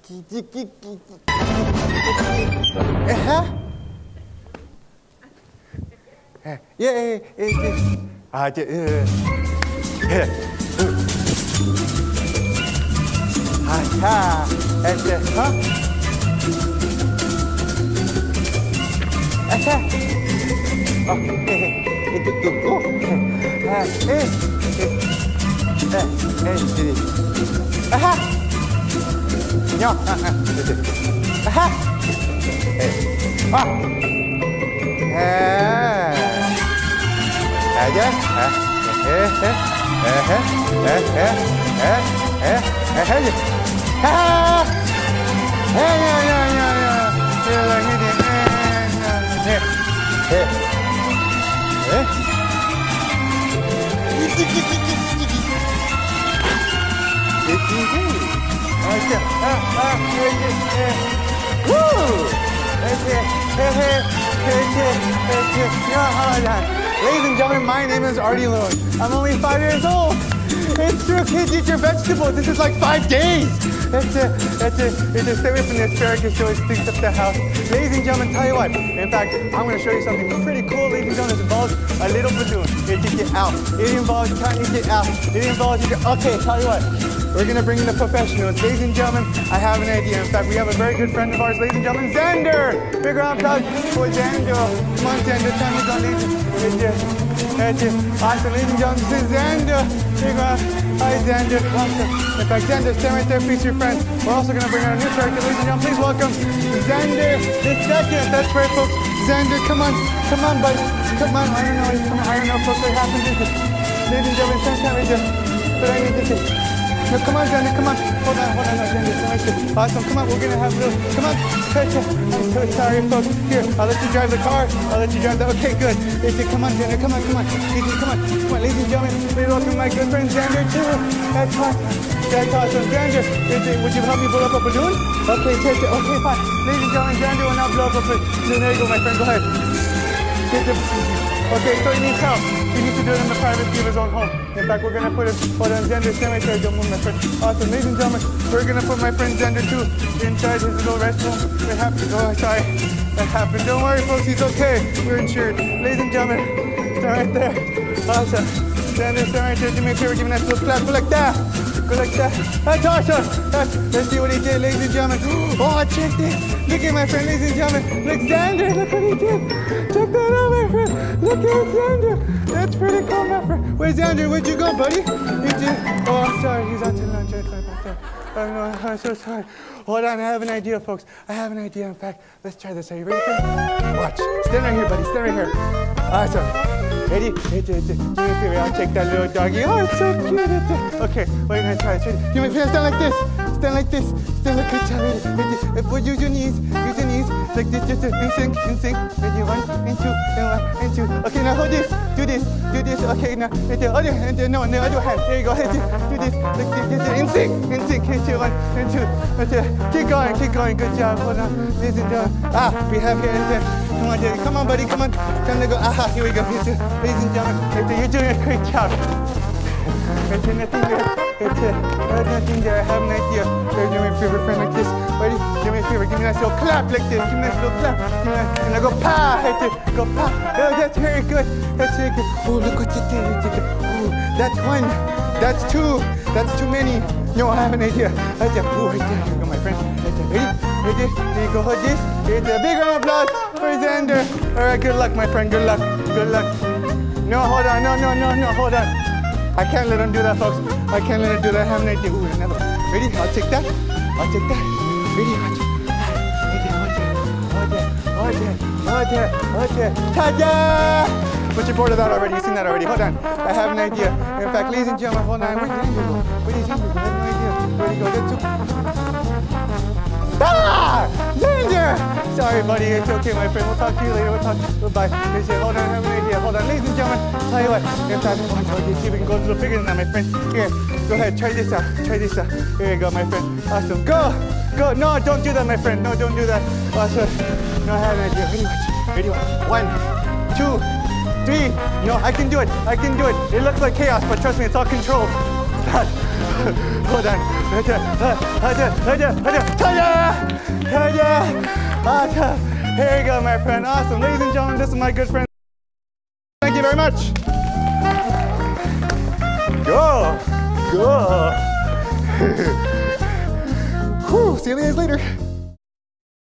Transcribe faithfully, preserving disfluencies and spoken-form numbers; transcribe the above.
Uh-huh. Yeah, yeah, yeah. Ah, yeah. Aha. And huh? Aha. Oh, hey, hey, oh, ah, hey, hey, hey, hey, aha. No, ah, ah, aha. Hey, ah. Ah. Aja, ah, eh, eh, eh, eh, eh, eh, eh, eh, eh, eh, ah, eh, yeah, yeah, yeah, yeah, yeah, like it, eh, eh, eh, ladies and gentlemen, my name is Arty Loon. I'm only five years old. It's true, kids, eat your vegetables. This is like five days. That's it. That's it. It's just stay away from the asparagus. She always stinks up the house. Ladies and gentlemen, tell you what. In fact, I'm going to show you something pretty cool, ladies and gentlemen. It involves a little balloon. It can get out. It involves trying to get out. It involves you. Okay, tell you what. We're going to bring in the professionals. Ladies and gentlemen, I have an idea. In fact, we have a very good friend of ours, ladies and gentlemen, Xander. Big round of applause for Xander. Come on, Xander. Time is on, ladies. Right there. That's it. Awesome, ladies and gentlemen. This is Xander. Big round. Hi, Xander. Awesome. In fact, Xander, stand right there. Face your friend. We're also going to bring on a new character, ladies and gentlemen. Please welcome Xander the second. That's right, folks. Xander, come on. Come on, buddy. Come on. I don't know. I don't know, folks, what happened. Ladies and gentlemen, stand right there. But I need to say. No, come on, Xander, come on. Hold on, hold on, no, Xander, stand right there. Awesome, come on, we're gonna have a little, come on. I'm so sorry, folks. Here, I'll let you drive the car. I'll let you drive the, okay, good. Easy, come on, Xander, come on, come on. Easy, come on, come on, ladies and gentlemen. Please welcome my good friend, Xander, too. That's awesome. That's awesome. Xander, would you help me blow up a balloon? Okay, take it, okay, fine. Ladies and gentlemen, Xander will now blow up a balloon. There you go, my friend, go ahead. Get the, okay, so he needs help. He needs to do it in the privacy of his own home. In fact, we're gonna put it, hold on, Xander, stand right there, don't move, my friend. Awesome, ladies and gentlemen, we're gonna put my friend Xander too inside his little restroom. It happened, oh, sorry, that happened. Don't worry, folks, he's okay. We're insured. Ladies and gentlemen, stand right there. Awesome. Xander, stand right there. Do me a favor, give me a nice little clap. Go like that. Go like that. That's awesome. That's, let's see what he did, ladies and gentlemen. Oh, check this. Look at my friend, ladies and gentlemen. Look, Xander, look what he did. Check that out, my friend. Look at Xander. That's pretty cool, my friend. Where's Xander? Where'd you go, buddy? He did. Oh, I'm sorry. He's out to lunch. I'm sorry about that. Oh, no, I'm so sorry. Hold on, I have an idea, folks. I have an idea. In fact, let's try this. Are you ready for it? Watch. Stand right here, buddy. Stand right here. Awesome. Ready? Ready, ready. I'll take that little doggy. Oh, it's so cute. Okay, we're going to try it. You may stand like this. Stand like this. Stand like this. Ready? Ready? Use your knees. Use your knees. Like this. Just in sync. In sync. Ready? One, and two, and one, and two. Okay, now hold this. Do this. Do this. Okay, now. And the other hand. No, the other hand. There you go. Do this. Like this. In sync. In sync. And two, one, and two. Okay. Keep going. Keep going. Good job. Hold on. Listen, ah, we have here and there. Come on, Daddy. Come on, buddy. Come on. Time to go. Aha, here we go. Here, ladies and gentlemen, you're doing a great job. There's nothing there. There's nothing there. I have an idea. There's my favorite friend like this. Ready? Give me a favor. Give me a nice little clap like this. Give me a nice little clap. And I go pa. Right there. Go pa. Oh, that's very good. That's very good. Oh, look what you did. Oh, that's one. That's two. That's too many. No, I have an idea. Right there. Oh, right there. Here you go, my friend. Right there. Ready? Ready? There you go. Hold this. Here's a big round of applause for Xander. All right, good luck, my friend. Good luck. Good luck. No, hold on. No, no, no, no. Hold on. I can't let him do that, folks. I can't let him do that. I have an idea. Ooh, another. Ready? I'll take that. I'll take that. Ready? Watch. Ready? Hold there. Hold there. Hold there. Hold there. Ta-da! But you're bored of that already. You've seen that already. Hold on. I have an idea. In fact, ladies and gentlemen, hold on. Where's Xander go? Where's Xander go? I have no idea. Where'd he go? That's too... Ah! Xander! Sorry, buddy. It's okay, my friend. We'll talk to you later. We'll talk. Goodbye. Hold on. I have an idea. Hold on. Ladies and gentlemen, tell you what. In fact, okay, see if we can go a little bigger than that, my friend. Here. Go ahead. Try this out. Try this out. Here you go, my friend. Awesome. Go! Go! No, don't do that, my friend. No, don't do that. Awesome. No, I have an idea. Ready, watch. Ready, watch. One, two, three. No, I can do it. I can do it. It looks like chaos, but trust me, it's all controlled. on. Hold on. Here you go, my friend. Awesome. Ladies and gentlemen, this is my good friend. Thank you very much. Go. Go. Whew, see you guys later.